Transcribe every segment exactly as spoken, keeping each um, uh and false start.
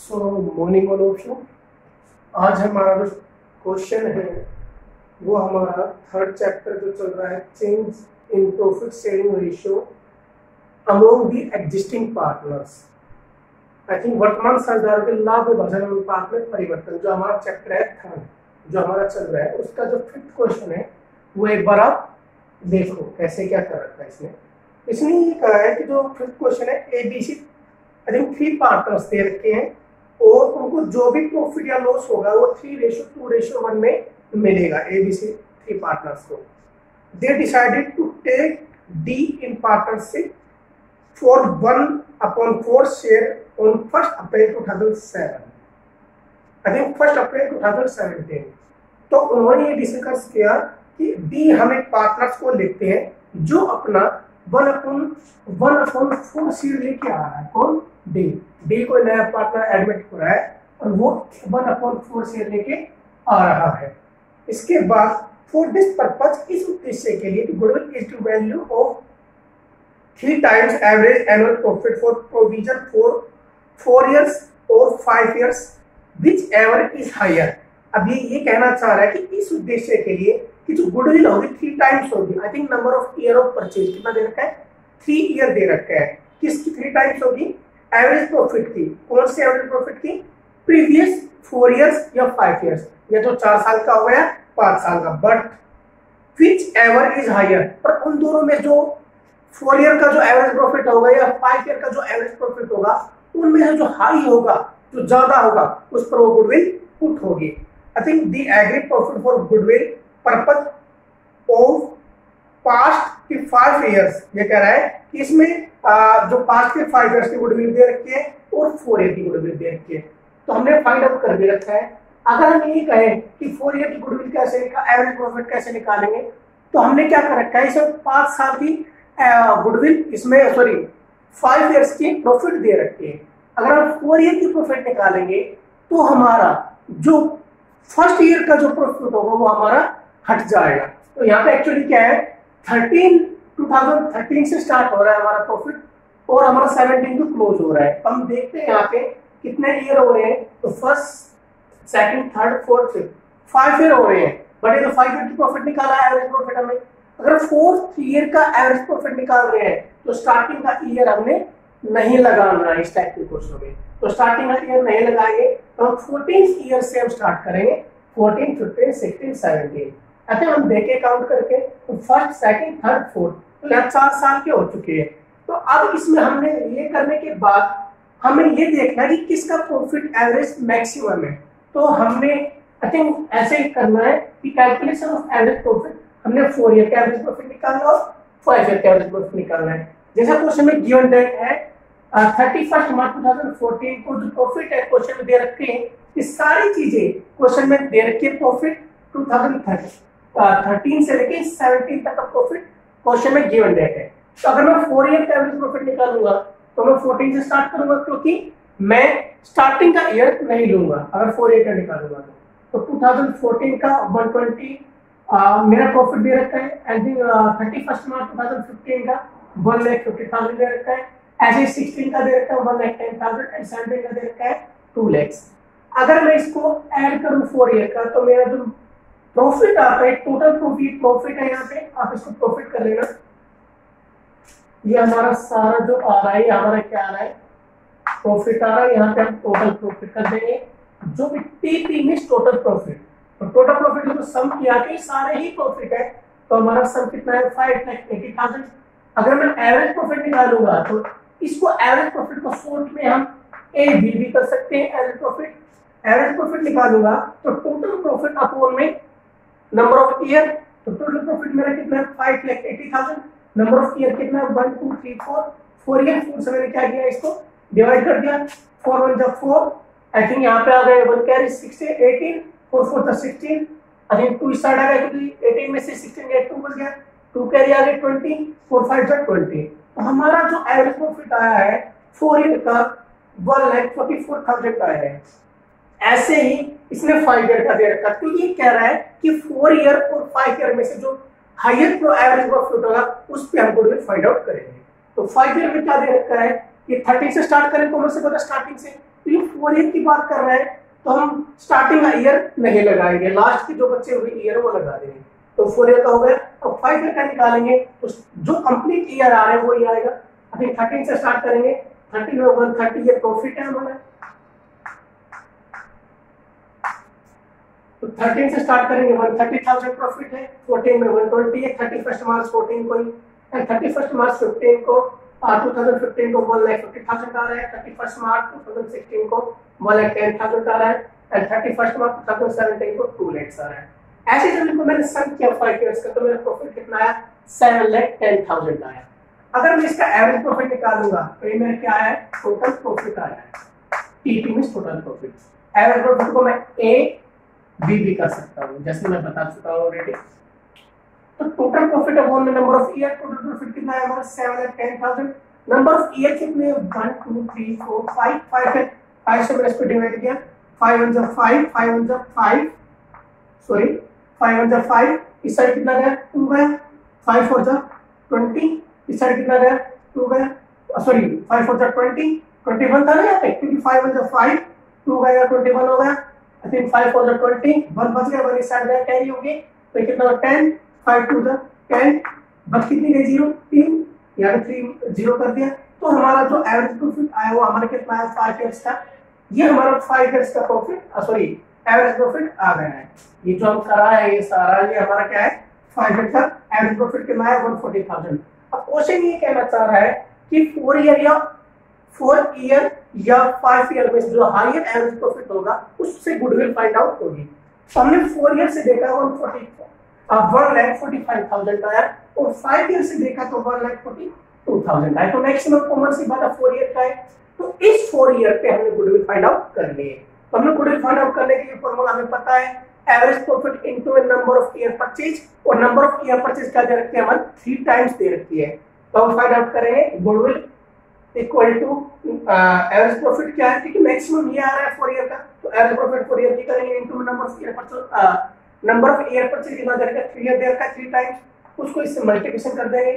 So morning all of you. आज हमारा जो क्वेश्चन है वो हमारा थर्ड चैप्टर जो चल रहा है, change in profit sharing ratio among the existing partners. I think वर्तमान साझेदारों के लाभ विभाजन अनुपात में परिवर्तन, जो हमारा चैप्टर है थर्ड जो हमारा चल रहा है, उसका जो फिफ्थ क्वेश्चन है वो एक बार आप देखो कैसे क्या कर रखा है इसने। इसने ये कहा है कि जो फिफ्थ क्वेश्चन है, A B C I think three partners दे रखे हैं और उनको जो भी प्रॉफिट या लॉस होगा वो three ratio two ratio one में मिलेगा। A B C three partners को they decided to take D in partnership for one upon four share on first April two thousand seven I think first April two thousand seventeen. तो उन्होंने ये discuss किया कि D हम एक partners को लेते हैं जो अपना one upon one upon four share लेके आ रहा है। कौन? डी। डी को नया पार्टनर एडमिट हो रहा है और वो वन अपॉन फोर शेयर लेके आ रहा है। इसके बाद फॉर दिस पर्पज, इस उद्देश्य के लिए, goodwill is to value of three times average annual profit for provision for four years और five years whichever is higher. अब ये ये कहना चाह रहा है कि इस उद्देश्य के लिए कि जो गुडविल होगी थ्री टाइम्स होगी। I think number of year of purchase कितना दे रखा है? थ्री ईयर दे रखा है। किसकी थ्री टाइम्स होगी? एवरेज प्रॉफिट की। कौन सी एवरेज प्रॉफिट की? प्रीवियस फोर इयर्स या फाइव इयर्स, या तो चार साल का हो गया पांच साल का। But whichever is higher, पर उन दोनों में जो फोर ईयर का जो एवरेज प्रॉफिट होगा या फाइव ईयर का जो एवरेज प्रॉफिट होगा, उनमें से जो हाई होगा, जो ज्यादा होगा, उस पर वो गुडविल पुट होगी। I think the agree profit for goodwill purpose of past की फाइव इयर्स, ये कह रहा है कि इसमें आ, जो पास्ट के फाइव इयर्स की गुडविल दे रखी है और फोर ईयर की गुडविल दे रखी है। तो हमने फाइंड आउट कर भी रखा है। अगर हम ये कहें कि फोर ईयर की गुडविल कैसे एवरेज प्रॉफिट कैसे निकालेंगे, तो हमने क्या कर रखा है, इसमें पांच साल की गुडविल, इसमें सॉरी फाइव इयर्स की प्रॉफिट दे रखी है। अगर हम फोर ईयर की प्रॉफिट निकालेंगे तो हमारा जो फर्स्ट ईयर का जो प्रॉफिट होगा वो हमारा हट जाएगा। तो यहाँ पे एक्चुअली क्या है, थर्टीन टू थाउजेंड थर्टीन से स्टार्ट हो रहा है हमारा प्रॉफिट और हमारा सेवनटीन को क्लोज हो रहा है। हम देखते हैं यहाँ पे कितने ईयर हो रहे हैं, तो first second third fourth fifth five year हो रहे हैं। बट ये तो फाइव ईयर की प्रॉफिट निकाला है एवरेज प्रॉफिट हमने। अगर फोर्थ ईयर का एवरेज प्रॉफिट निकाल रहे हैं तो स्टार्टिंग का ईयर हमने नहीं लगाना है इस टाइप के क्वेश्चन में। तो स्टार्टिंग का ईयर नहीं लगाएंगे तो हम फोर्टीन ईयर से हम स्टार्ट करेंगे, फोर्टीन फिफ्टीन सिक्सटीन सेवनटीन। अच्छा, हम देखे काउंट करके तो फर्स्ट सेकंड थर्ड फोर्थ, तो यहाँ चार साल के हो चुके हैं। तो अब इसमें हमने ये करने के बाद हमें ये देखना है कि किसका प्रॉफिट एवरेज मैक्सिमम है। तो हमने आई थिंक ऐसे करना है कि कैलकुलेशन ऑफ एवरेज प्रॉफिट, हमने फोर ईयर का एवरेज प्रॉफिट निकालना और फाइव ईयर का एवरेज प्रॉफिट निकालना है। जैसा क्वेश्चन में गिवन डेट है thirty first March two thousand fourteen को जो प्रॉफिट है क्वेश्चन में दे रखे हैं, ये सारी चीजें क्वेश्चन में दे रखी है। प्रॉफिट टू थाउजेंड थर्टीन से लेके सेवनटीन तक का प्रॉफिट क्वेश्चन में गिवन डेट है। तो अगर मैं फोर ईयर का एवरेज प्रॉफिट निकालूंगा तो मैं फोर्टीन से स्टार्ट करूंगा, क्योंकि मैं स्टार्टिंग का ईयर नहीं लूंगा अगर फोर ईयर का निकालूंगा तो। तो टू थाउजेंड फोर्टीन का वन ट्वेंटी मेरा प्रॉफिट दे रखा है। And thirty first March two thousand fifteen का वन लाख फिफ्टी थाउजेंड दे रखा है। ऐसे सिक्सटीन का दे रखा है one lakh ten thousand and seventeen का दे रखा है टू लैक्स। अगर मैं इसको ऐड करूं फोर ईयर का तो मेरा जो प्रॉफिट आता है, टोटल प्रॉफिट प्रॉफिट है यहाँ पे, आप इसको प्रॉफिट कर लेना। ये हमारा सारा जो आ रहा है, हमारा क्या आ रहा है, प्रॉफिट आ रहा है। यहाँ पे हम टोटल प्रॉफिट कर देंगे, जो भी टीपी मींस टोटल प्रॉफिट। तो टोटल प्रॉफिट जो सम किया के सारे ही प्रॉफिट है, तो हमारा सम कितना है, फाइव लाख एटी थाउजेंड। अगर मैं एवरेज प्रॉफिट निकालूंगा तो इसको एवरेज प्रॉफिट को शॉर्ट में हम ए बी भी कर सकते हैं। एवरेज प्रॉफिट एवरेज प्रॉफिट निकालूंगा तो टोटल प्रॉफिट अपॉन में नंबर ऑफ ईयर, तो टोटल प्रॉफिट मेरा कितना है, five lakh eighty thousand. Number of year कितना है, one two three four four year. Four से मैंने क्या किया, इसको डिवाइड कर दिया, फोर वन जब फोर, आई थिंक यहाँ पे आ गए one carry sixteen eighteen, four four था सिक्सटीन, आई थिंक टू इस साइड आ गया क्योंकि एटीन में से सिक्सटीन गया टू बच गया, टू कैरी आ गए ट्वेंटी, फोर फाइव जा ट्वेंटी। तो हमारा जो एवरेज प्रॉफिट आया है फोर ईयर का one lakh forty four thousand आया है। ऐसे ही इसने फाइव ईयर का दे रखा, तो ये कह रहा है कि फोर ईयर और फाइव ईयर में से जो हायर एवरेज प्रॉफिट होगा उस पे हम गुडविल फाइंड आउट करेंगे। तो फाइव ईयर में क्या दे रखा है, ये थर्टी से स्टार्ट करें, कॉमर्स से स्टार्टिंग से, तो ये फोर ईयर की बात कर रहे हैं तो हम स्टार्टिंग ईयर नहीं लगाएंगे, लास्ट की जो बच्चे हुए ईयर वो लगा देंगे। तो फोर ईयर का हो गया। अब फाइव ईयर का निकालेंगे तो जो कंप्लीट ईयर आ रहे हैं वही आएगा। अभी थर्टीन से स्टार्ट करेंगे, थर्टीन में वन थर्टी ये प्रॉफिट है हमारा, तो थर्टीन से स्टार्ट करेंगे वन थर्टी थाउजेंड प्रॉफिट है। फोर्टीन में वन ट्वेंटी है, थर्टी फर्स्ट मार्च फोर्टीन को and thirty first March fifteen को टू थाउजेंड फिफ्टीन को वन लाख फिफ्टी थाउजेंड आ रहा है, thirty first March two thousand sixteen को वन लाख टेन थाउजेंड आ रहा है and thirty first March two thousand seventeen को टू लाख आ रहा है। ऐसे जब इनको मैंने सम किया फाइव इयर्स का तो मेरा प्रॉफिट कितना आया, सेवन लाख टेन थाउजेंड आया। अगर मैं इसका एवरेज प्रॉफिट निकालूंगा तो ये मेरा क्या आया, टोटल प्रॉफिट आया है। TP means total profit. Average profit को मैं ए बी भी कर सकता हूँ, जैसे मैं बता चुका हूँ ऑलरेडी। तो total profit of one number of year, total profit कितना है हमारा seven lakh ten thousand. Number of year कितने, one two three four five, five है, फाइव से मैंने इसको डिवाइड किया, फाइव वन जा फाइव, फाइव वन जा फाइव, सॉरी फाइव वन जा फाइव, इस साइड कितना गया, टू गया, फाइव फोर जा ट्वेंटी, इस साइड कितना गया, टू गया, सॉरी फाइव फोर जा ट्वेंटी, ट्वेंटी वन था ना यहाँ पे, क्योंकि फाइव वन जा फाइव, टू गया ट्वेंटी वन हो गया, आई थिंक फाइव फोर जा ट्वेंटी, वन बच गया, वन इस साइड गया, कैरी हो गई, तो कितना टेन, फाइव टू जा टेन, बच कितनी गई, जीरो, तीन, यहाँ पे थ्री जीरो कर दिया। तो हमारा जो एवरेज प्रॉफिट आया वो हमारा कितना है, फाइव इयर्स का। ये हमारा फाइव इयर्स का प्रॉफिट, सॉरी एवरेज प्रॉफिट आ गया है। ये जो हम करा है ये सारा, ये हमारा क्या है, फाइव इयर्स का एवरेज प्रॉफिट कितना है, वन फोर्टी थाउजेंड। अब क्वेश्चन ये कहना चाह रहा है कि फोर ईयर या फोर ईयर या फाइव ईयर में जो हायर एवरेज प्रॉफिट होगा उससे गुडविल फाइंड आउट होगी। तो हमने फोर ईयर से देखा one forty one lakh forty five thousand आया और फाइव ईयर से देखा तो one lakh forty two thousand आया। तो मैक्सिमम कॉमन सी बात है फोर ईयर का है। तो इस फोर ईयर पे हमने गुडविल फाइंड आउट कर लिए। तो हमने गुडविल फाइंड आउट करने के लिए फॉर्मूला हमें पता है, average profit into number of year purchase, और नंबर ऑफ ईयर परचेज क्या दे रखी है, हमारे थ्री टाइम्स दे रखी है। तो हम फाइंड आउट करेंगे goodwill equal to average profit क्या है, क्योंकि मैक्सिमम ये आ रहा है फोर ईयर का, तो एवरेज प्रॉफिट फोर ईयर की करेंगे into number of year purchase, number of year purchase कितना दे रखा है, थ्री ईयर दे रखा है, थ्री टाइम्स, उसको इससे मल्टीप्लिकेशन कर देंगे।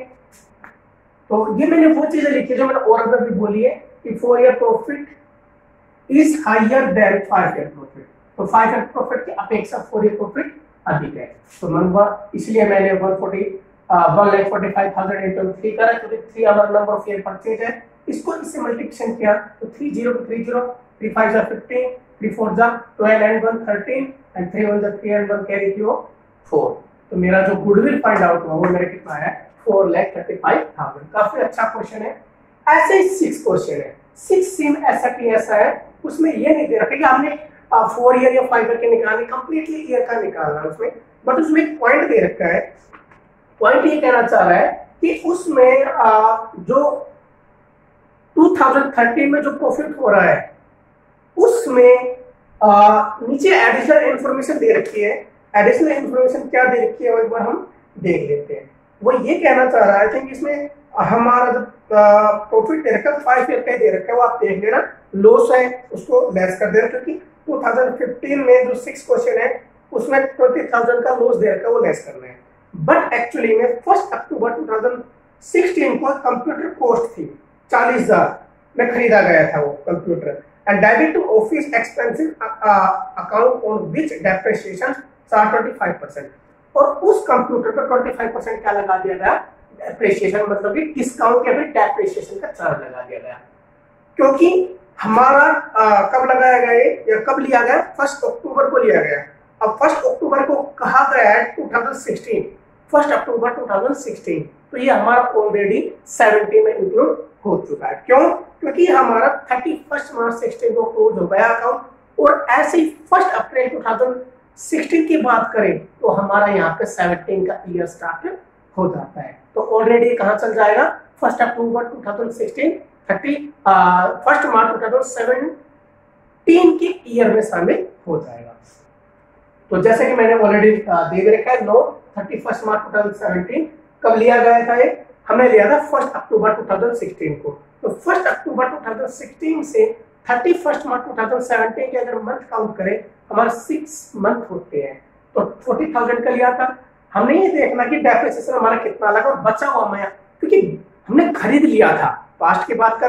तो ये मैंने वो चीजें लिखी है जो मैंने और अगर भी बोली है कि four year profit is higher than five year profit. तो फाइव ईयर प्रॉफिट की अपेक्षा फोर ईयर प्रॉफिट अधिक है। तो नंबर इसलिए मैंने one forty one lakh forty five thousand into three करा, क्योंकि थ्री हमारा नंबर ऑफ ईयर परचेज है। इसको इससे मल्टीप्लिकेशन किया तो three zero two three zero, three five जा फिफ्टीन, थ्री फोर जा twelve and one thirteen and three one जा थ्री एंड वन कैरी थी वो फोर। तो मेरा जो गुडविल फाइंड आउट हुआ वो मेरा कितना है, four lakh thirty five thousand. काफी अच्छा क्वेश्चन है। ऐसे ही सिक्स क्वेश्चन है, सिक्स सेम ऐसा की ऐसा है, उसमें ये नहीं दे रखा कि आपने फोर ईयर या फाइव ईयर के निकालने, कंप्लीटली ईयर का निकालना है उसमें, बट उसमें एक पॉइंट दे रखा है। पॉइंट ये कहना चाह रहा है कि उसमें आ, जो टू थाउजेंड थर्टीन में जो प्रॉफिट हो रहा है उसमें आ, नीचे एडिशनल इंफॉर्मेशन दे रखी है। एडिशनल इंफॉर्मेशन क्या दे रखी है वो एक बार हम देख लेते हैं। वो ये कहना चाह रहा है कि इसमें हमारा जो प्रॉफिट दे रखा है फाइव ईयर का दे रखा है, वो आप देख लेना। लॉस है उसको लेस कर देना, क्योंकि टू थाउजेंड फिफ्टीन में जो सिक्स क्वेश्चन है उसमें ट्वेंटी थाउजेंड का लॉस दे रखा है, वो लेस करना है। बट एक्चुअली में first October two thousand sixteen को कंप्यूटर कॉस्ट थी चालीस हजार में खरीदा गया था वो computer, and debit to office expensive account on which depreciation twenty five percent, और उस कंप्यूटर पर ट्वेंटी फाइव परसेंट क्या लगा दिया गया, डेप्रिसिएशन, मतलब कि डिस्काउंट या फिर डेप्रिसिएशन का चार्ज लगा दिया गया। क्योंकि हमारा आ, कब लगाया गया या कब लिया गया, फर्स्ट अक्टूबर को लिया गया। अब फर्स्ट अक्टूबर को कहा गया है two thousand sixteen, first October two thousand sixteen, तो ये हमारा ऑलरेडी सेवेंटी में इंक्लूड हो चुका है। क्यों? क्योंकि हमारा थर्टी फर्स्ट मार्च सिक्सटीन को क्लोज हो गया अकाउंट, और ऐसे ही first April two thousand sixteen की बात करें तो हमारा यहाँ पे सेवेंटीन का ईयर स्टार्ट हो जाता है। तो ऑलरेडी कहाँ चल जाएगा, first October two thousand sixteen, thirty first March two thousand seventeen के ईयर में शामिल हो जाएगा। तो जैसे कि मैंने ऑलरेडी दे रखा है note, thirty first March two thousand seventeen कब लिया गया था, ये हमने लिया था first October two thousand sixteen को। तो first October two thousand sixteen से thirty first March two thousand seventeen के अगर मंथ काउंट करें हमारे सिक्स मंथ होते हैं। तो फोर्टी थाउजेंड का लिया था हमने, ये देखना कि डेप्रिसिएशन हमारा कितना लगा और बचा हुआ मैं, क्योंकि हमने खरीद लिया था, पास्ट की बात कर रहे हैं,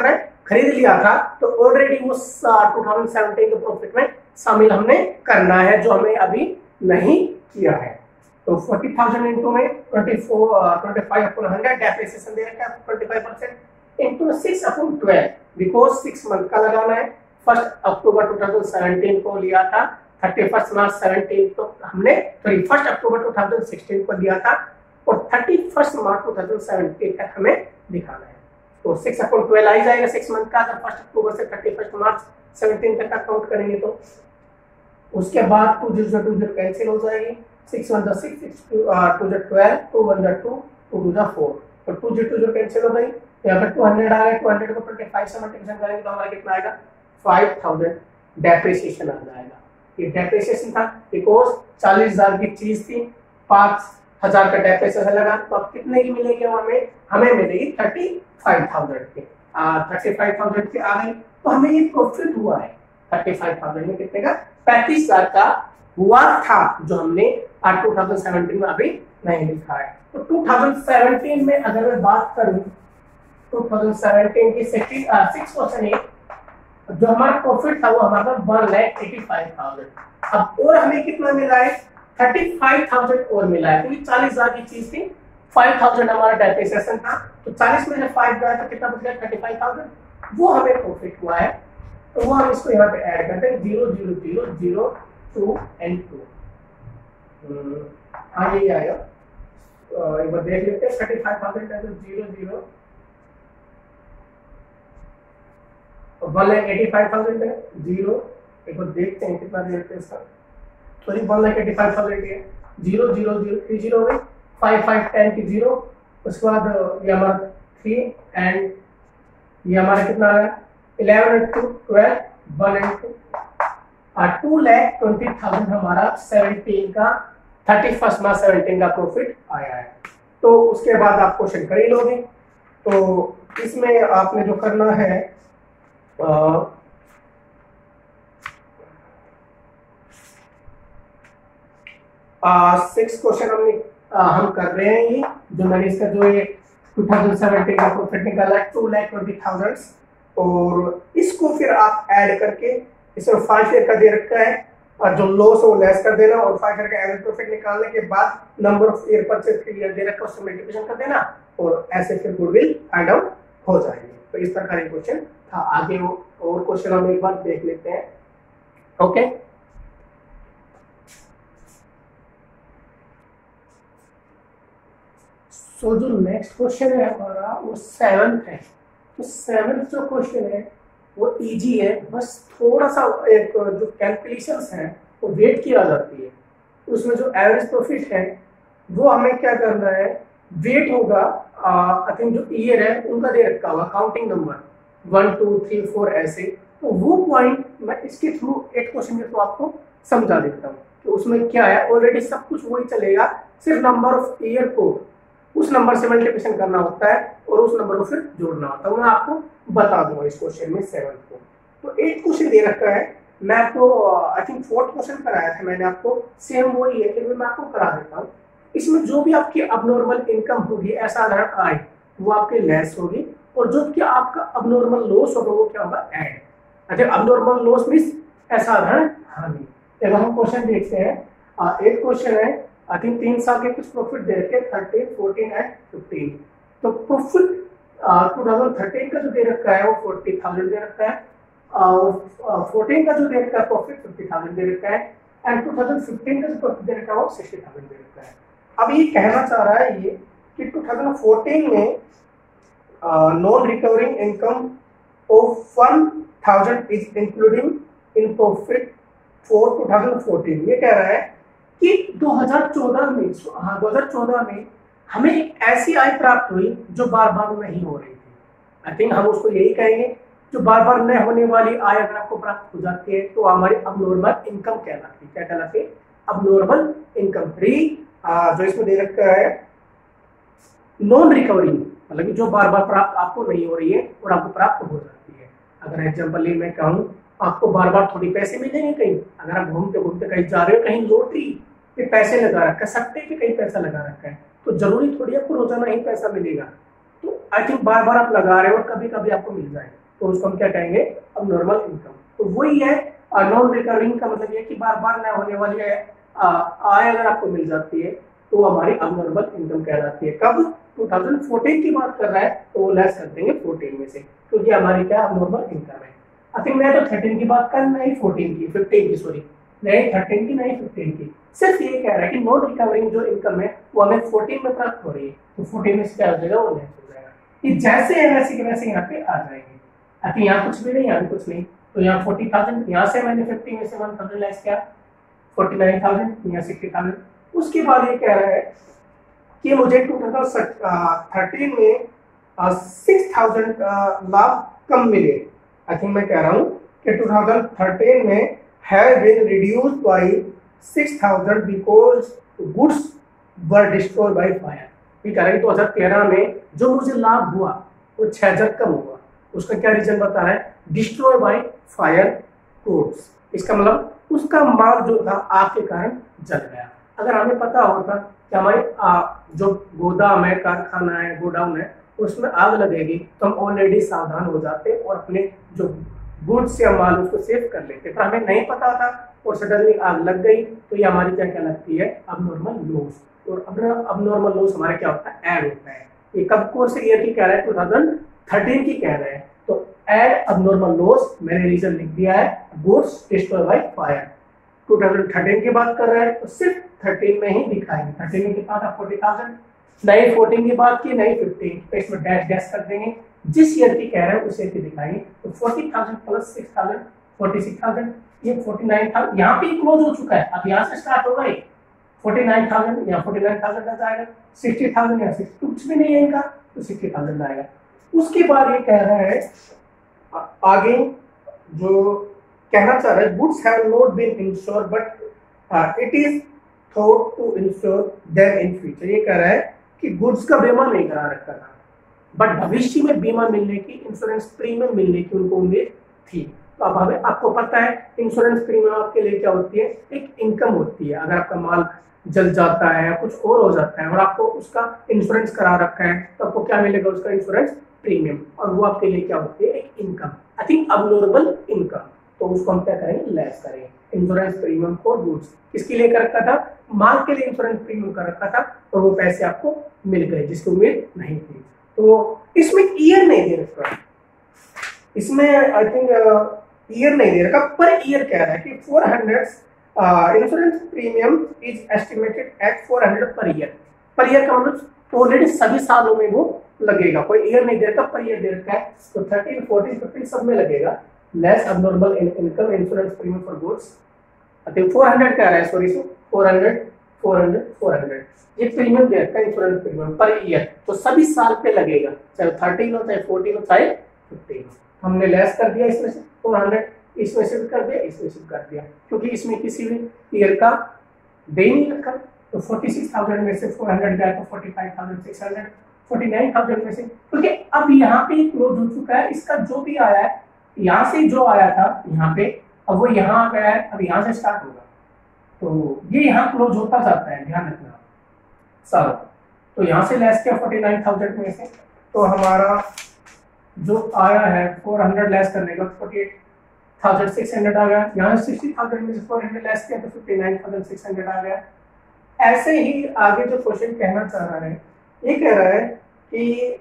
खरीद लिया था तो ऑलरेडी वो टू थाउजेंड सेवेंटीन के प्रॉफिट में शामिल हमने करना है, जो हमें अभी नहीं किया है। तो फोर्टी थाउजेंड इंटू में twenty four twenty five upon hundred depreciation दे रखा है twenty five percent into six upon twelve, because six month का लगाना है। First October two thousand seventeen को लिया था, थर्टी फर्स्ट मार्च सेवेंटीन तो हमने sorry first October two thousand sixteen को लिया था और thirty first March two thousand seventeen तक हमें दिखाना है। तो सिक्स अपॉन ट्वेल्व आ ही जाएगा सिक्स मंथ का, अगर फर्स्ट अक्टूबर से थर्टी फर्स्ट मार्च सेवेंटीन तक का काउंट करेंगे तो। उसके बाद two zero two zero cancel हो जाएगी, सिक्स वन जा सिक्स, सिक्स टू टू जा ट्वेल्व, टू वन जा टू, टू टू जा फोर, तो two zero two zero cancel हो गई। यहाँ पर टू हंड्रेड आ गया, टू हंड्रेड को ट्वेंटी फाइव से मल्टीप्लिकेशन करेंगे तो हमारा कितना आएगा, फाइव थाउजेंड डेप्रिसिएशन आ जाएगा। ये डेप्रिसिएशन था बिकॉज चालीस हजार की चीज थी, पांच हजार का डेप्रिसिएशन लगा, तो अब कितने की मिलेगी हमें, हमें मिलेगी थर्टी फाइव थाउजेंड की, थर्टी फाइव थाउजेंड की आ गई। तो हमें ये प्रॉफिट हुआ है थर्टी फाइव थाउजेंड में कितने का, पैंतीस हजार का हुआ था, जो हमने टू थाउजेंड सेवेंटीन में अभी नहीं लिखा है। तो टू थाउजेंड सेवेंटीन में अगर मैं बात करूं, टू थाउजेंड सेवेंटीन की सिक्स क्वेश्चन है, जो हमारा प्रॉफिट था वो हमारा one lakh eighty five thousand. अब और हमें कितना मिला है, थर्टी फाइव थाउजेंड और मिला है, क्योंकि चालीस हजार की चीज थी, फाइव थाउजेंड हमारा डेप्रिसिएशन था, तो चालीस में से फाइव गया तो कितना बच गया, थर्टी फाइव थाउजेंड, वो हमें प्रॉफिट हुआ है। तो वो हम इसको यहाँ पे ऐड करते हैं, zero zero zero zero two and two, हाँ यही आएगा। एक बार देख लेते हैं, थर्टी फाइव थाउजेंड का zero zero one lakh eighty five thousand है, जीरो एक बार देखते हैं कितना देते हैं इसका, sorry one lakh eighty five thousand है, zero zero zero three zero में फाइव फाइव टेन की जीरो, उसके बाद ये हमारा थ्री एंड ये हमारा कितना आया, eleven and two twelve, one and two, two lakh twenty thousand हमारा सेवेंटीन का थर्टी फर्स्ट मार्च सेवेंटीन का प्रॉफिट आया है। तो उसके बाद आप क्वेश्चन कर ही लोगे। तो इसमें आपने जो करना है, सिक्स क्वेश्चन हमने आ, हम कर रहे हैं, ये जो मैंने इसका जो ये टू थाउजेंड सेवेंटीन का प्रॉफिट निकाला है टू लैख ट्वेंटी थाउजेंड, और इसको फिर आप ऐड करके इसमें फाइव ईयर का दे रखा है और जो लॉस है वो लेस कर देना, और फाइव ईयर का एवरेज प्रॉफिट निकालने के बाद नंबर ऑफ ईयर परचेज के लिए दे रखा है उससे मल्टीप्लिकेशन कर देना, और ऐसे फिर गुडविल फाइंड आउट हो जाएगी। तो इस तरह का क्वेश्चन था। आगे वो और क्वेश्चन हम एक बार देख लेते हैं। ओके, सो जो नेक्स्ट क्वेश्चन है हमारा वो सेवंथ है। तो सेवंथ जो क्वेश्चन है वो इजी है, बस थोड़ा सा एक जो कैलकुलेशंस है वो वेट की आ जाती है। उसमें जो एवरेज प्रॉफिट है वो हमें क्या करना है, वेट होगा आई थिंक जो ईयर है उनका दे रखा होगा, counting number one two three four ऐसे। तो वो पॉइंट मैं इसके थ्रू एक क्वेश्चन के थ्रू आपको समझा देता हूँ कि उसमें क्या है। ऑलरेडी सब कुछ वही चलेगा, सिर्फ नंबर ऑफ ईयर को उस नंबर से मल्टीप्लिकेशन करना होता है और उस नंबर को फिर जोड़ना होता है। मैं आपको बता दूंगा इस क्वेश्चन में सेवंथ को। तो एक क्वेश्चन दे रखा है, मैं आपको आई थिंक फोर्थ क्वेश्चन कराया था मैंने आपको, सेम वही है, फिर मैं आपको करा देता हूँ। इसमें जो भी आपकी अबनॉर्मल इनकम होगी, असाधारण आय, वो आपके लेस होगी, और जो कि आपका अबनॉर्मल लॉस होगा वो क्या होगा, ऐड। अच्छा, अबनॉर्मल लॉस मींस असाधारण हानि। जब हम क्वेश्चन देखते हैं, एक क्वेश्चन है आई थिंक तीन साल के कुछ प्रॉफिट दे रखे, थर्टीन फोर्टीन एंड फिफ्टीन। तो प्रॉफिट टू थाउजेंड थर्टीन का जो दे रखा है वो फोर्टी थाउजेंड दे रखा है, फोर्टीन का जो दे रखा है प्रॉफिट फिफ्टी थाउजेंड दे रखा है, एंड टू थाउजेंड फिफ्टीन का जो प्रॉफिट दे रखा है वो सिक्सटी थाउजेंड दे रखा है। अब ये कहना चाह रहा है ये कि टू थाउजेंड फोर्टीन में non recovering income of one thousand is including in profit for two thousand fourteen. ये कह रहा है कि दो हज़ार चौदह में, हाँ दो हज़ार चौदह में हमें एक ऐसी आय प्राप्त हुई जो बार बार नहीं हो रही थी। आई थिंक हम उसको यही कहेंगे, जो बार बार न होने वाली आय अगर आपको प्राप्त हो जाती है तो हमारी अबनॉर्मल इनकम कहलाती है। क्या कहलाती है, अबनॉर्मल इनकम। फ्री जो इसमें दे रखा है नॉन रिकवरिंग, मतलब कि जो बार बार प्राप्त आपको नहीं हो रही है और आपको प्राप्त हो जाती है। अगर एग्जाम्पल मैं कहूँ, आपको बार बार थोड़ी पैसे मिलेंगे कहीं, अगर आप घूमते घूमते कहीं जा रहे हो, कहीं लॉटरी पे पैसे लगा रखा है, सट्टे पे कहीं पैसा लगा रखा है, तो जरूरी थोड़ी आपको रोजाना ही पैसा मिलेगा। तो आई थिंक बार बार आप लगा रहे हो और कभी कभी आपको मिल जाएगा। तो उसको हम क्या कहेंगे, अब नॉर्मल इनकम। तो वही है नॉन रिकरिंग का मतलब ये कि बार बार न होने वाली है आय अगर आपको मिल जाती है तो हमारी अब नॉर्मल इनकम कहलाती है। कब, दो हज़ार चौदह की बात कर रहा है तो वो लेस कर देंगे चौदह में से, क्योंकि हमारी क्या अब नॉर्मल इनकम है। आई थिंक मैं तो थर्टीन की बात कर, नहीं फोर्टीन की, फिफ्टीन की, सॉरी नहीं थर्टीन की नहीं फिफ्टीन की। सिर्फ ये कह रहा है कि नॉन रिकवरिंग जो इनकम है वो हमें चौदह में प्राप्त हो रही है, तो चौदह में से क्या हो जाएगा, वो लेस हो जाएगा। ये जैसे है वैसे के वैसे यहाँ पे आ जाएंगे। आई थिंक यहाँ कुछ भी नहीं, यहाँ कुछ नहीं, तो यहाँ फोर्टी थाउजेंड, यहाँ से मैंने फिफ्टी में से वन थाउजेंड लेस किया, फोर्टी नाइन थाउजेंड, यहाँ सिक्सटी थाउजेंड। उसके बाद ये कह रहा है कि मुझे टू थाउजेंड थर्टीन में सिक्स थाउजेंड लाभ कम मिले। आई थिंक मैं कह रहा हूँ कि टू थाउजेंड थर्टीन में have been reduced by six thousand because goods were destroyed by fire। ये कह रहे हैं दो हज़ार तेरह में जो मुझे लाभ हुआ वो छह हजार कम हुआ। उसका क्या रीजन बता रहा है, डिस्ट्रॉय बाय फायर गुड्स। इसका मतलब उसका माल जो था आग के कारण जल गया। अगर हमें पता होता कि हमारे जो गोदाम है, कारखाना है, गोडाउन है, उसमें आग लगेगी तो हम ऑलरेडी सावधान हो जाते और अपने जो गुड्स या माल उसको सेव कर लेते, पर हमें नहीं पता था और सडनली आग लग गई तो ये हमारी क्या कहलाती है, अब नॉर्मल लॉस। और अब नॉर्मल लॉस हमारे क्या होता है, ऐड होता है। ये कब कौन से ईयर की कह रहा है, टू थाउजेंड थर्टीन की कह रहे हैं, तो ऐड अब नॉर्मल लॉस मैंने रीजन लिख दिया है, goods destroy by fire. Two thousand thirteen की बात कर रहे हैं तो सिर्फ थर्टीन में ही दिखाएंगे। थर्टीन में कितना था, फोर्टी थाउजेंड, नहीं फोर्टीन की बात की, नहीं फिफ्टीन, तो इसमें डैश डैश कर देंगे, जिस ईयर की कह रहे हैं उस ईयर की दिखाएंगे। तो forty thousand plus six thousand, forty six thousand, ये फोर्टी नाइन थाउजेंड, यहाँ पे क्लोज हो चुका है, अब यहाँ से स्टार्ट होगा ये फोर्टी नाइन थाउजेंड, यहाँ फोर्टी नाइन थाउजेंड आ जाएगा, सिक्सटी थाउजेंड या सिक्सटी, कुछ भी नहीं है इनका, तो सिक्सटी थाउजेंड आएगा। उसके बाद ये कह रहा है आगे जो कहना चाह रहा है, goods have not been insured but it is thought to insure them in future. ये कह रहा है कि गुड्स का बीमा नहीं करा रखा था बट भविष्य में बीमा मिलने की, इंश्योरेंस प्रीमियम मिलने की उनको उम्मीद थी। तो अब हमें आपको पता है इंश्योरेंस प्रीमियम आपके लिए क्या होती है, एक इनकम होती है। अगर आपका माल जल जाता है या कुछ और हो जाता है और आपको उसका इंश्योरेंस करा रखा है तो आपको क्या मिलेगा, उसका इंश्योरेंस प्रीमियम, और वो आपके लिए क्या होती है, एक income. I think abnormal income, तो उसको हम क्या करेंगे, लेस करेंगे। इंश्योरेंस प्रीमियम फॉर गुड्स किसके लिए कर रखा था, माल के लिए इंश्योरेंस प्रीमियम कर रखा था और वो पैसे आपको मिल गए जिसकी उम्मीद नहीं थी। तो इसमें ईयर नहीं दे रखा, इसमें आई थिंक ईयर नहीं दे रखा, पर ईयर कह रहा है कि four hundred insurance premium is estimated at four hundred per year. Per year का मतलब ऑलरेडी सभी सालों में वो लगेगा, कोई ईयर नहीं दे रखा, पर ईयर दे रखा है। तो थर्टीन फोर्टीन फिफ्टीन सब में लगेगा। Less abnormal income insurance premium for goods, I think four hundred कह रहा है, sorry so four hundred four hundred four hundred ये प्रीमियम दे रखा है, इंश्योरेंस प्रीमियम पर ईयर, तो सभी साल पे लगेगा, चाहे थर्टीन हो, चाहे फोर्टीन हो, चाहे फिफ्टीन हो। हमने लेस कर दिया इसमें से फोर हंड्रेड, इसमें से भी कर दिया, इसमें से कर दिया, क्योंकि इसमें किसी भी ईयर का दे नहीं रखा। तो फोर्टी सिक्स थाउजेंड में से फोर हंड्रेड गया तो forty five thousand six hundred, forty nine thousand में से, क्योंकि अब यहाँ पे क्लोज हो चुका है। इसका जो भी आया है, यहाँ से जो आया था यहाँ पे, अब वो यहाँ आ गया है, अब यहाँ से स्टार्ट होगा, तो ये यहाँ क्लोज होता जाता है, ध्यान रखना सारा। तो यहाँ से लेस किया फोर्टी नाइन थाउजेंड में से, तो हमारा जो आया है फोर हंड्रेड लेस करने का forty eight thousand six hundred आ गया। यहाँ से सिक्सटी थाउजेंड में से फोर हंड्रेड लेस किया तो fifty nine thousand six hundred आ गया। ऐसे ही आगे जो क्वेश्चन कहना चाह रहा है, ये कह रहा है कि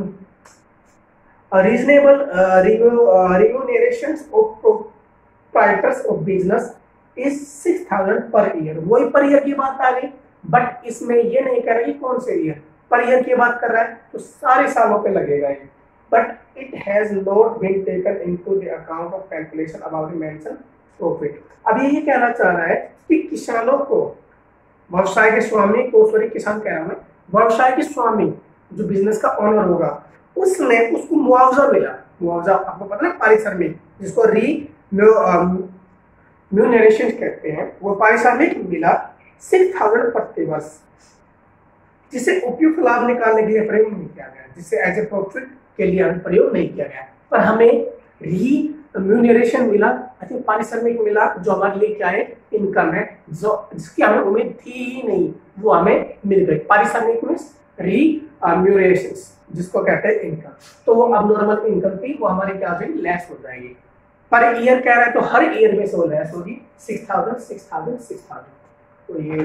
reasonable remuneration of proprietors of business is six thousand per year. वही पर ईयर की बात आ गई, बट इसमें ये नहीं कर रहा है कौन से ईयर, पर ईयर की बात कर रहा है तो सारे सालों पे लगेगा ये। But it has not been taken into the account of calculation about the mention profit. अब ये कहना चाह रहा है कि किसानों को, व्यवसाय के स्वामी को, सॉरी किसान कह रहा हूं मैं, व्यवसाय के स्वामी जो बिजनेस का ओनर होगा, उसने उसको मुआवजा मिला। मुआवजा आपको पता है, पारिश्रमिक, जिसको री म्यूनरेशन कहते हैं, वो पारिश्रमिक मिला सिक्स थाउजेंड प्रति वर्ष, जिसे उपयुक्त लाभ निकालने के लिए प्रयोग नहीं किया गया, जिससे एज ए प्रॉफिट के लिए हमें प्रयोग नहीं किया गया, पर हमें री म्यूनरेशन मिला, अच्छा पारिश्रमिक मिला, जो हमारे लिए क्या है, इनकम है, जो जिसकी हमें उम्मीद थी ही नहीं, वो हमें मिल गई। पारिश्रमिक में रीम्यूनरेशंस जिसको कहते हैं इनकम, तो वो अब नॉर्मल इनकम थी वो हमारी क्या हो जाएगी, लेस हो जाएगी। पर ईयर कह रहा है तो हर ईयर में से वो लेस होगी six thousand six thousand six thousand. तो ये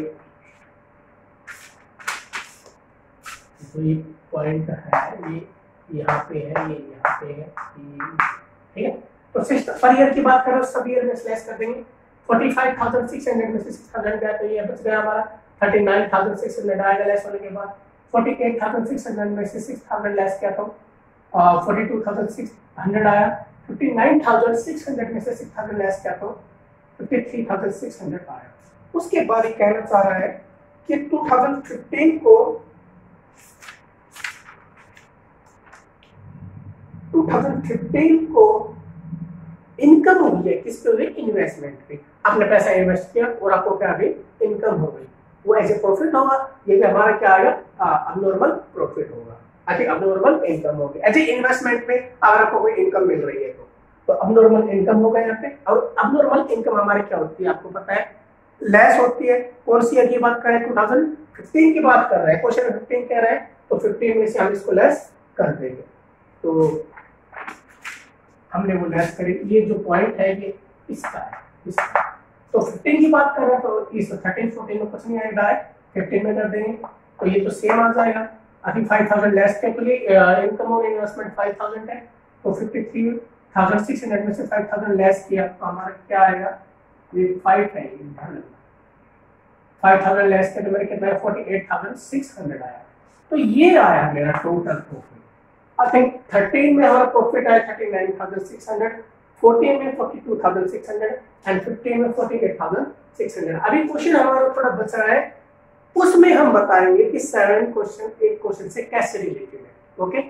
तो ये पॉइंट है, ये यहाँ पे है, ये यहाँ पे है, ठीक है। तो सिक्स पर ईयर की बात करें सब ईयर में लेस कर देंगे। Forty five thousand six hundred में से सिक्स थाउजेंड गया तो ये बच गया हमारा thirty nine thousand six hundred आएगा लेस होने के बाद। Forty eight thousand six hundred में से सिक्स थाउजेंड लेस किया तो forty two thousand six hundred आया। Fifty nine thousand six hundred में से सिक्स थाउजेंड लेस किया तो fifty three thousand six hundred आया। उसके बाद ये कहना चाह रहा है कि टू थाउजेंड फिफ्टीन को टू थाउजेंड फिफ्टीन को इनकम हो गई है किसके लिए, इन्वेस्टमेंट पे। आपने पैसा इन्वेस्ट किया और आपको क्या आ गई, इनकम हो गई, वो एज ए प्रॉफिट होगा। ये भी हमारा क्या आएगा, अबनॉर्मल प्रॉफिट होगा, आई थिंक अबनॉर्मल इनकम होगी। एज ए इन्वेस्टमेंट में अगर आपको कोई इनकम मिल रही है तो तो अबनॉर्मल इनकम होगा यहाँ पे। और अबनॉर्मल इनकम हमारी क्या होती है आपको पता है, लेस होती है। कौन सी है की बात करें, टू थाउजेंड फिफ्टीन की बात कर रहे हैं, क्वेश्चन फिफ्टीन कह रहे हैं तो फिफ्टीन में से हम इसको लेस कर देंगे। तो हमने वो लेस करी, ये जो पॉइंट है ये इसका है, इसका। तो फिफ्टीन की बात कर रहे हैं तो इस थर्टीन फोर्टीन में कुछ नहीं आएगा, डायरेक्ट फिफ्टीन में कर देंगे तो ये तो सेम आ जाएगा। अभी फाइव थाउजेंड लेस के लिए इनकम और इन्वेस्टमेंट फाइव थाउजेंड है तो fifty three thousand six hundred में से फाइव थाउजेंड लेस किया तो हमारा क्या आएगा, ये फाइव है, फाइव थाउजेंड लेस के तो मेरे कितना है, forty eight thousand six hundred आया। तो ये आया मेरा total profit. I think thirteen में हमारा प्रॉफिट आया thirty nine thousand six hundred, fourteen में forty two thousand six hundred and fifteen में forty eight thousand six hundred. अभी क्वेश्चन हमारा थोड़ा बच रहा है, उसमें हम बताएंगे कि सेवन क्वेश्चन एक क्वेश्चन से कैसे रिलेटेड है। ओके,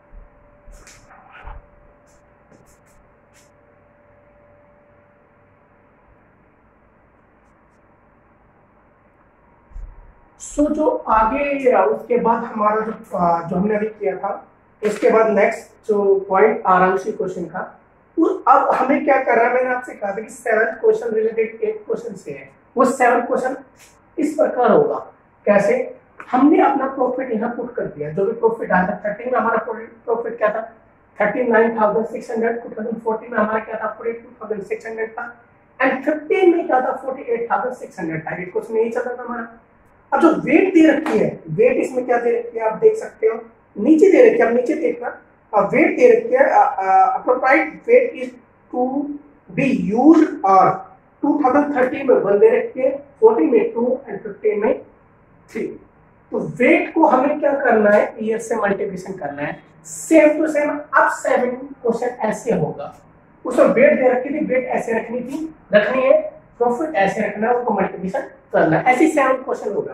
सो so, जो आगे उसके बाद हमारा जो जो हमने अभी किया था उसके बाद नेक्स्ट जो पॉइंट आराम से क्वेश्चन था, अब हमें क्या कर रहा है, मैंने आपसे कहा था कि सेवन क्वेश्चन रिलेटेड एक क्वेश्चन से है। वो सेवन क्वेश्चन इस प्रकार होगा, कैसे, हमने अपना प्रॉफिट यहाँ पुट कर दिया, जो भी प्रॉफिट आया था थर्टीन में हमारा प्रॉफिट क्या था, thirty nine thousand six hundred, two thousand fourteen में हमारा क्या था, forty two thousand six hundred था एंड फिफ्टीन में क्या था, forty eight thousand six hundred था। ये कुछ नहीं चल रहा था हमारा। अब जो वेट दे रखी है, वेट इसमें क्या दे रखी है आप देख सकते हो, नीचे दे रखी है, अब नीचे देखना, अब वेट दे रखी है, appropriate weight is to be used और टू थाउजेंड थर्टीन में वन दे रखी है, फोर्टीन में टू एंड फिफ्टीन में थ्री। तो वेट को हमें क्या करना है, ईयर से मल्टीप्लिकेशन करना है, सेम टू सेम। अब सेवन क्वेश्चन ऐसे होगा, उसमें वेट दे रखी थी, वेट ऐसे रखनी थी, रखनी है, प्रॉफिट ऐसे रखना है, उसको मल्टीप्लिकेशन करना है, ऐसी सेवन क्वेश्चन होगा।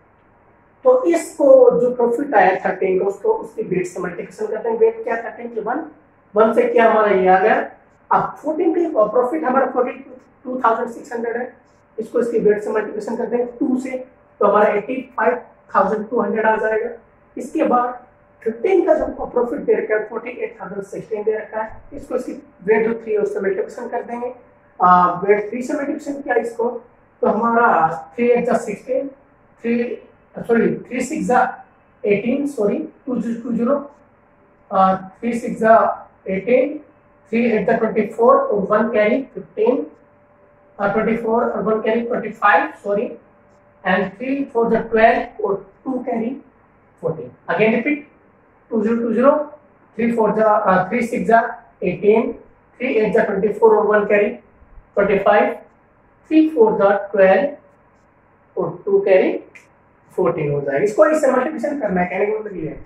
तो इसको जो प्रॉफिट आया थर्टीन का, उसको उसकी वेट से मल्टीप्लिकेशन करते हैं। वेट क्या थर्टीन के वन, वन से क्या हमारा ये आ गया। अब फोर्टीन के प्रॉफिट हमारा forty two thousand six hundred है, इसको इसकी वेट से मल्टीप्लिकेशन करते हैं टू से, तो हमारा eighty five thousand two hundred आ जाएगा। इसके बाद फिफ्टीन का जो प्रॉफिट दे रखा है फोर्टी एट थाउजेंड सिक्सटीन दे रखा है, इसको इसकी वेट जो थ्री है उससे मल्टीप्लिकेशन कर देंगे। वेट थ्री से मल्टीप्लिकेशन किया इसको तो हमारा थ्री एट जा sixteen, three sorry three six जा eighteen, sorry two two zero, three six जा एटीन, थ्री एट जा ट्वेंटी फोर और one carry fifteen, twenty four और one carry twenty five, sorry, and three four जा twelve और two carry fourteen. Again repeat, two zero two zero, three four जा three six जा eighteen, three eight जा twenty four और one carry twenty five, three four जा twelve और two carry fourteen हो जाएगा। इसको इससे मल्टीप्लिकेशन करना है, कहने का मतलब ये है,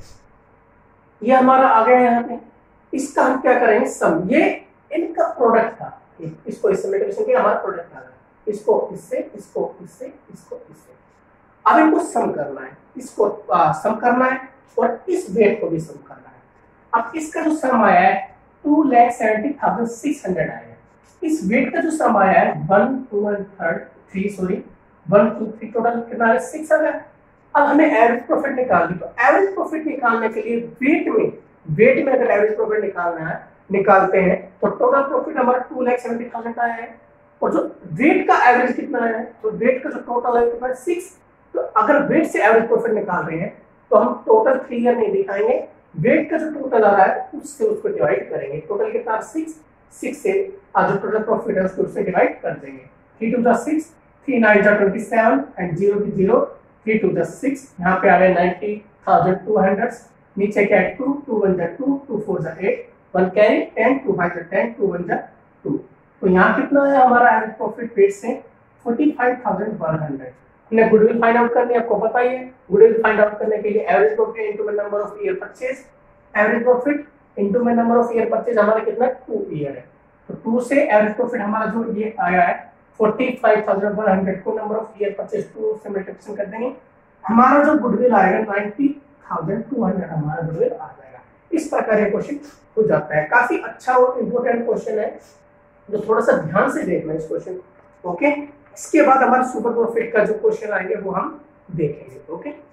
ये हमारा आ गया यहाँ पे। इसका हम क्या करेंगे, सम, ये इनका प्रोडक्ट था, इसको इससे मल्टीप्लिकेशन किया, हमारा प्रोडक्ट आ गया, इसको इससे, इसको इससे, इसको इससे। अब इनको सम करना है, इसको आ, सम करना है और इस वेट को भी सम करना है। अब इसका जो सम आया है two lakh seventy thousand six hundred आया है। इस वेट का जो सम आया है one two and third three sorry one two three, total कितना है, सिक्स आ गया। अब हमें एवरेज प्रॉफिट निकालनी, तो एवरेज प्रॉफिट निकालने के लिए वेट में वेट में अगर एवरेज प्रॉफिट निकालना है, निकालते हैं तो टोटल प्रॉफिट हमारा टू लैख सेवेंटी थाउजेंड आया है और जो वेट का एवरेज कितना है, तो वेट का जो टोटल है कितना है, सिक्स। तो अगर वेट से एवरेज प्रॉफिट निकाल रहे हैं तो हम टोटल थ्री ईयर नहीं दिखाएंगे, वेट का जो टोटल आ रहा है उससे उसको डिवाइड करेंगे। टोटल कितना सिक्स, सिक्स से आज जो टोटल प्रॉफिट है उसको उससे डिवाइड कर देंगे। Three two the six, three nine जा ट्वेंटी सेवन एंड जीरो की zero, three two the six, यहाँ पे आ गए नाइनटी थाउजेंड टू हंड्रेड, नीचे क्या है टू, टू वन जा टू, टू फोर जा eight, one carry ten, two five जा टेन, टू वन जा टू। तो यहाँ कितना है हमारा एवरेज प्रॉफिट वेट से forty five thousand one hundred. हमने गुडविल फाइंड आउट करनी है, आपको पता ही है। गुडविल फाइंड आउट करने के लिए average profit into the number of year purchase, average profit into the number of year purchase हमारा कितना टू ईयर है। तो टू से एवरेज प्रॉफिट हमारा जो ये आया है forty five thousand one hundred को number of year purchase two से मल्टीप्लिकेशन कर देंगे, हमारा जो गुडविल आएगा नाइनटी थाउजेंड टू हंड्रेड हमारा गुडविल आ जाएगा। इस प्रकार ये क्वेश्चन हो जाता है। काफी अच्छा और इम्पोर्टेंट क्वेश्चन है, जो थोड़ा सा ध्यान से देखना इस क्वेश्चन। ओके, इसके बाद हमारे सुपर प्रॉफिट का जो क्वेश्चन आएंगे वो हम देखेंगे। ओके।